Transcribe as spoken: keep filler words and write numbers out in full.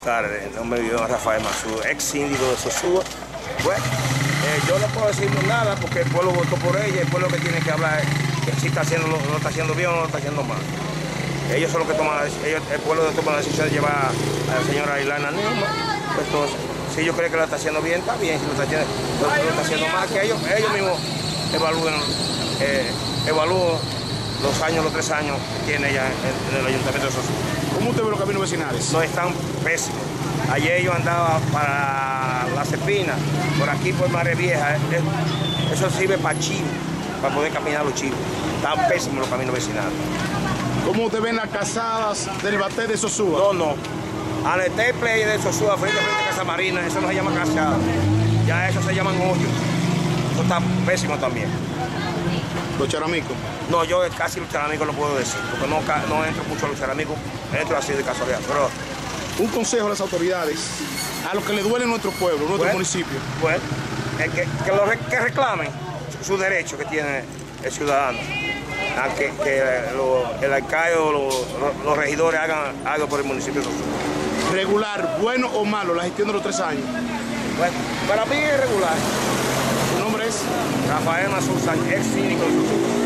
El nombre de Rafael Mazú, ex síndico de Sosúa. Bueno, eh, yo no puedo decir nada porque el pueblo votó por ella, el pueblo que tiene que hablar que si está haciendo, lo está haciendo bien o no lo está haciendo mal. Ellos son los que toman, ellos, el pueblo toma la decisión de llevar a la señora Ilana Newman. Entonces, si ellos creen que lo está haciendo bien, está bien. Si lo está haciendo, lo, lo está haciendo mal, que ellos, ellos mismos evalúen, eh, evalúen los años, los tres años que tiene ella en, en el Ayuntamiento de Sosúa. ¿Cómo usted ve los caminos vecinales? No, están pésimos. Ayer yo andaba para La Cepina, por aquí por Madre Vieja. Eso sirve para chivos, para poder caminar los chivos. Están pésimos los caminos vecinales. ¿Cómo usted ve las casadas del Baté de Sosúa? No, no. Al este play de Sosúa, frente a frente a Casa Marina, eso no se llama casada. Ya eso se llaman hoyos. Eso está pésimo también. ¿Los charamicos? No, yo casi los charamicos no puedo decir, porque no, no entro mucho a los charamicos, entro así de casualidad. Pero un consejo a las autoridades, a los que le duele nuestro pueblo, nuestro bueno, municipio. Bueno, es que, que, lo, que reclamen su derecho que tiene el ciudadano, a que, que lo, el alcalde o lo, lo, los regidores hagan algo por el municipio de Sosúa. Regular, bueno o malo, la gestión de los tres años. Bueno, para mí es regular. ¿Su nombre es? Rafael Mazú, ex síndico de Sosúa.